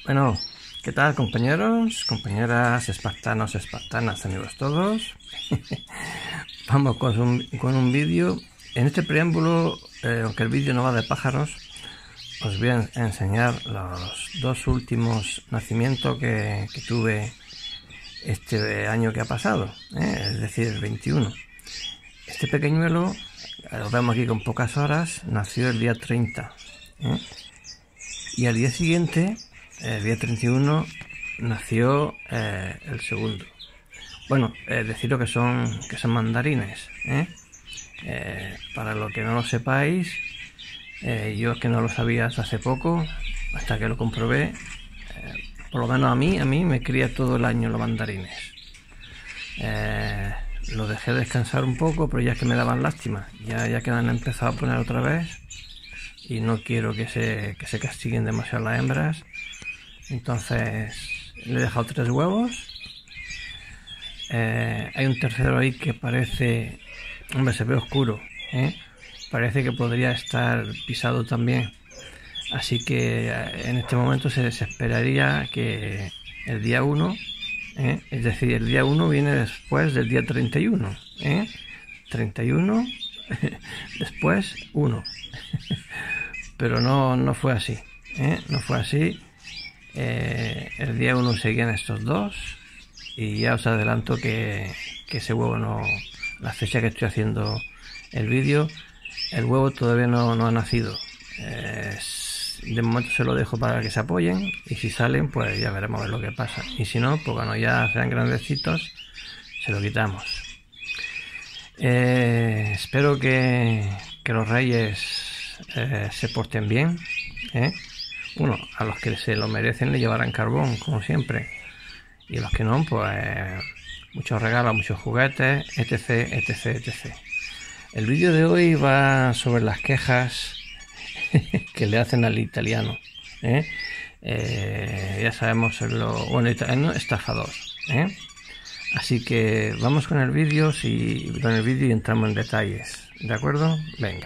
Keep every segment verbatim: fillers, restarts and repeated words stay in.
Bueno, ¿qué tal, compañeros, compañeras, espartanos, espartanas, amigos todos? Vamos con un, con un vídeo. En este preámbulo, eh, aunque el vídeo no va de pájaros, os voy a enseñar los dos últimos nacimientos que, que tuve este año que ha pasado, ¿eh? Es decir, el veintiuno. Este pequeñuelo, lo vemos aquí con pocas horas, nació el día treinta, ¿eh? Y al día siguiente, el día treinta y uno, nació eh, el segundo. Bueno, eh, deciros que son, que son mandarines, ¿eh? Eh, para lo que no lo sepáis, eh, yo es que no lo sabía hasta hace poco, hasta que lo comprobé. Eh, por lo menos a mí, a mí me cría todo el año los mandarines. Eh, lo dejé descansar un poco, pero ya es que me daban lástima, ya, ya que han empezado a poner otra vez y no quiero que se, que se castiguen demasiado las hembras. Entonces le he dejado tres huevos. Eh, hay un tercero ahí que parece, hombre, se ve oscuro, ¿eh? Parece que podría estar pisado también, así que en este momento se, se esperaría que el día uno, ¿eh? Es decir, el día uno viene después del día treinta y uno, ¿eh? treinta y uno después uno. Pero no, no fue así, ¿eh? No fue así. Eh, el día uno seguían estos dos y ya os adelanto que, que ese huevo no, la fecha que estoy haciendo el vídeo, el huevo todavía no, no ha nacido. Eh, de momento se lo dejo para que se apoyen y si salen pues ya veremos a ver lo que pasa, y si no, pues cuando ya sean grandecitos se lo quitamos. Eh, espero que, que los reyes eh, se porten bien, ¿eh? Bueno, a los que se lo merecen le llevarán carbón, como siempre. Y a los que no, pues muchos regalos, muchos juguetes, etc, etc, etcétera. El vídeo de hoy va sobre las quejas que le hacen al italiano, ¿eh? Eh, ya sabemos lo bueno, italiano estafador, ¿eh? Así que vamos con el vídeo, si con el vídeo y entramos en detalles, ¿de acuerdo? Venga.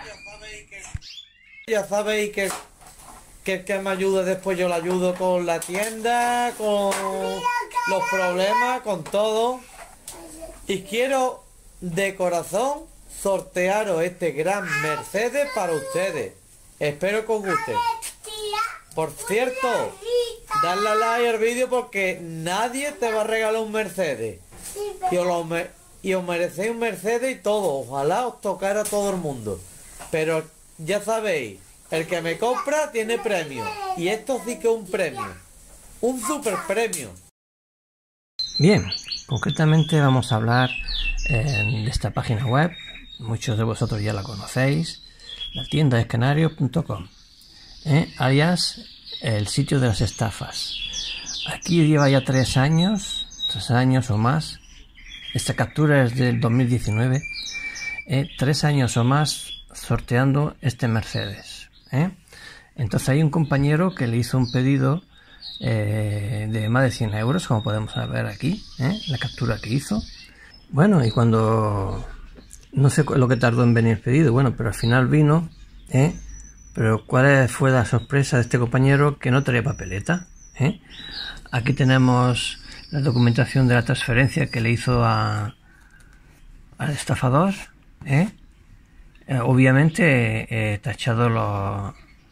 Ya sabéis que que, que me ayude después, yo le ayudo con la tienda, con los problemas, con todo. Y quiero de corazón sortearos este gran Mercedes para ustedes. Espero que os guste. Por cierto, darle a like al vídeo porque nadie te va a regalar un Mercedes. Y os, lo, y os merecéis un Mercedes y todo. Ojalá os tocara a todo el mundo. Pero ya sabéis, el que me compra tiene premio. Y esto sí que es un premio. Un super premio. Bien, concretamente vamos a hablar eh, de esta página web. Muchos de vosotros ya la conocéis. La tienda es canario punto com, ¿eh? alias el sitio de las estafas. Aquí lleva ya tres años, tres años o más. Esta captura es del dos mil diecinueve. Eh, tres años o más sorteando este Mercedes, ¿eh? Entonces hay un compañero que le hizo un pedido eh, de más de cien euros, como podemos ver aquí, ¿eh? La captura que hizo. Bueno, y cuando no sé lo que tardó en venir el pedido, bueno, pero al final vino, ¿eh? Pero cuál fue la sorpresa de este compañero, que no traía papeleta, ¿eh? Aquí tenemos la documentación de la transferencia que le hizo a al estafador, ¿eh? Eh, obviamente eh, tachado los,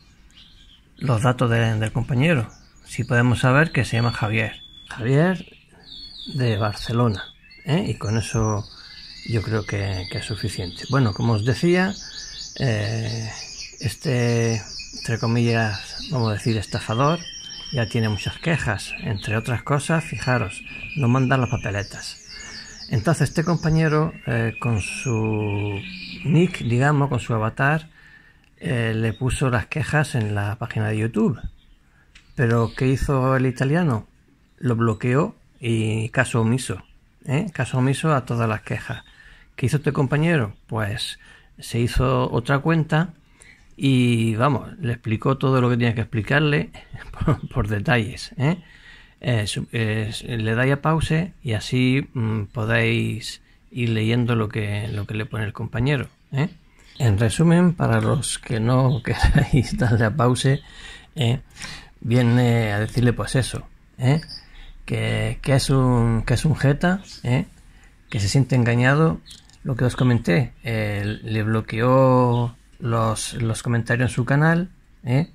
los datos de, del compañero. Si podemos saber que se llama Javier. Javier de Barcelona, ¿eh? Y con eso yo creo que, que es suficiente. Bueno, como os decía, eh, este, entre comillas, vamos a decir, estafador, ya tiene muchas quejas. Entre otras cosas, fijaros, no mandan las papeletas. Entonces este compañero, eh, con su nick, digamos, con su avatar, eh, le puso las quejas en la página de YouTube. Pero ¿qué hizo el italiano? Lo bloqueó y caso omiso, ¿eh? Caso omiso a todas las quejas. ¿Qué hizo este compañero? Pues se hizo otra cuenta y, vamos, le explicó todo lo que tenía que explicarle por, por detalles, ¿eh? Eh, eh, le dais a pause y así mmm, podéis ir leyendo lo que, lo que le pone el compañero, ¿eh? En resumen, para los que no queráis darle a pause, eh, viene a decirle pues eso, ¿eh? que, que es un que es un jeta, ¿eh? que se siente engañado. Lo que os comenté, eh, le bloqueó los, los comentarios en su canal, ¿eh?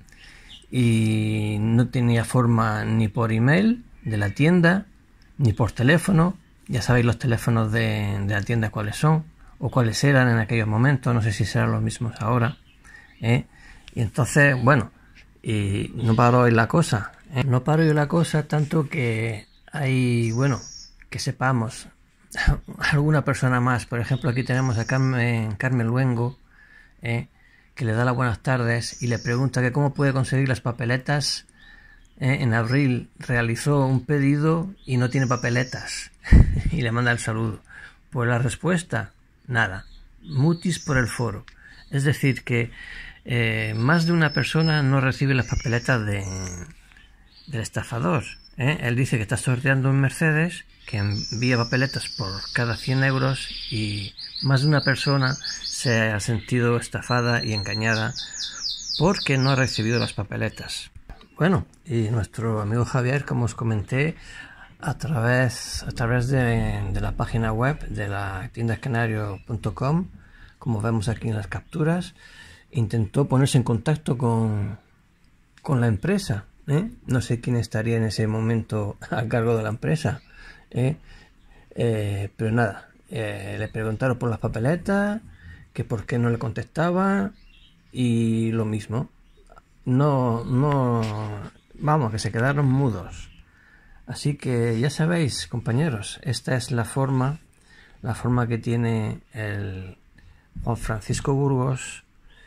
y no tenía forma ni por email de la tienda ni por teléfono. Ya sabéis los teléfonos de, de la tienda cuáles son o cuáles eran en aquellos momentos, no sé si serán los mismos ahora, ¿eh? y entonces bueno, y no paró hoy la cosa, ¿eh? no paró hoy la cosa tanto que hay, bueno, que sepamos alguna persona más. Por ejemplo, aquí tenemos a Carmen, Carmen Luengo, ¿eh? que le da las buenas tardes y le pregunta que cómo puede conseguir las papeletas. ¿eh? En abril realizó un pedido y no tiene papeletas y le manda el saludo. Pues la respuesta, nada, mutis por el foro. Es decir que eh, más de una persona no recibe las papeletas de, del estafador. ¿eh? Él dice que está sorteando un Mercedes, que envía papeletas por cada cien euros y más de una persona se ha sentido estafada y engañada porque no ha recibido las papeletas. Bueno, y nuestro amigo Javier, como os comenté, a través, a través de, de la página web de la tienda escenario punto com, como vemos aquí en las capturas, intentó ponerse en contacto con, con la empresa. ¿eh? No sé quién estaría en ese momento a cargo de la empresa. ¿eh? Eh, pero nada, eh, le preguntaron por las papeletas, que por qué no le contestaba y lo mismo. No, no, vamos, que se quedaron mudos. Así que ya sabéis, compañeros, esta es la forma, la forma que tiene el Juan Francisco Burgos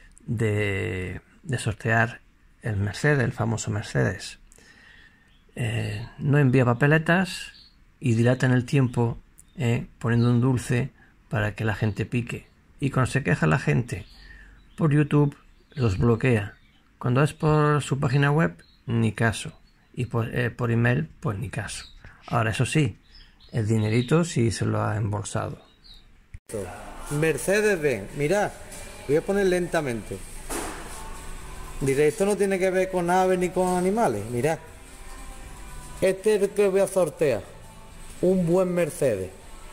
de, de sortear el Mercedes, el famoso Mercedes. Eh, no envía papeletas y dilata en el tiempo, eh, poniendo un dulce para que la gente pique. Y cuando se queja la gente por YouTube, los bloquea. Cuando es por su página web, ni caso. Y por, eh, por email, pues ni caso. Ahora, eso sí, el dinerito sí se lo ha embolsado. Mercedes-Benz, mirad, voy a poner lentamente. Diré, esto no tiene que ver con aves ni con animales. Mirad, este es el que voy a sortear. Un buen Mercedes.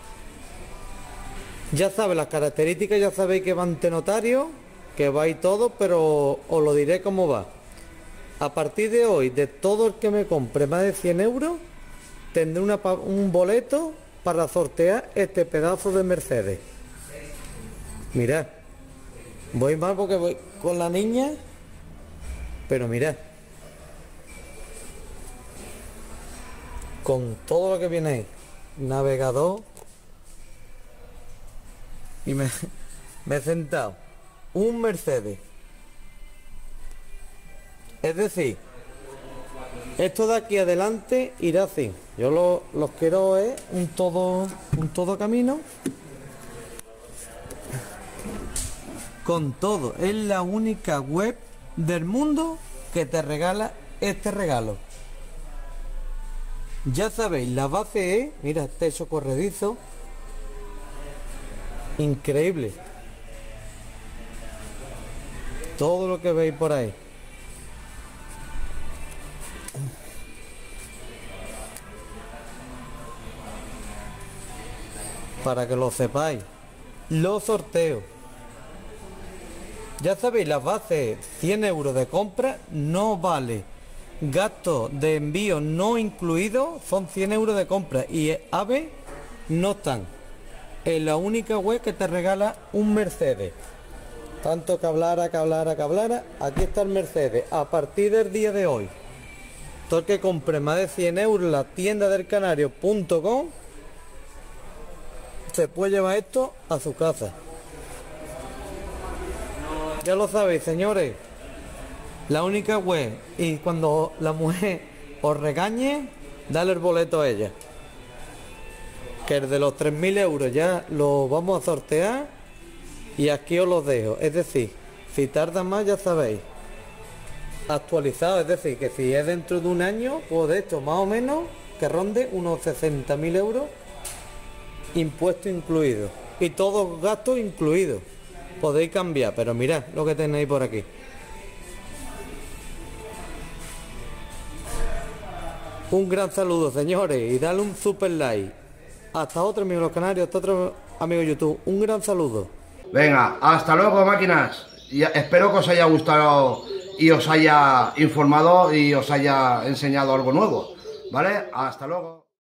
Ya sabéis las características, ya sabéis que va ante notario, que va y todo, pero os lo diré cómo va. A partir de hoy, de todo el que me compre más de cien euros, tendré una, un boleto para sortear este pedazo de Mercedes. Mirad, voy mal porque voy con la niña, pero mirad, con todo lo que viene ahí, navegador, y me, me he sentado un Mercedes. Es decir, esto de aquí adelante irá así. Yo lo, los quiero es un todo, un todo camino con todo. Es la única web del mundo que te regala este regalo. Ya sabéis, la base es, mira, techo corredizo, increíble. Todo lo que veis por ahí. Para que lo sepáis, los sorteos. Ya sabéis, las bases, cien euros de compra no vale. Gastos de envío no incluidos son cien euros de compra. Y AVE no están. Es la única web que te regala un Mercedes. Tanto que hablara, que hablara, que hablara. Aquí está el Mercedes. A partir del día de hoy, todo el que compre más de cien euros en la tienda del canario punto com se puede llevar esto a su casa. Ya lo sabéis, señores, la única web. Y cuando la mujer os regañe, dale el boleto a ella, que el de los tres mil euros ya lo vamos a sortear y aquí os los dejo. Es decir, si tarda más, ya sabéis, actualizado, es decir, que si es dentro de un año, pues de esto más o menos que ronde unos sesenta mil euros, impuesto incluido y todos gastos incluidos. Podéis cambiar, pero mirad lo que tenéis por aquí. Un gran saludo, señores, y dale un super like. Hasta otro, amigos los canarios, hasta otro, amigo YouTube. Un gran saludo. Venga, hasta luego, máquinas. Y espero que os haya gustado y os haya informado y os haya enseñado algo nuevo, ¿vale? Hasta luego.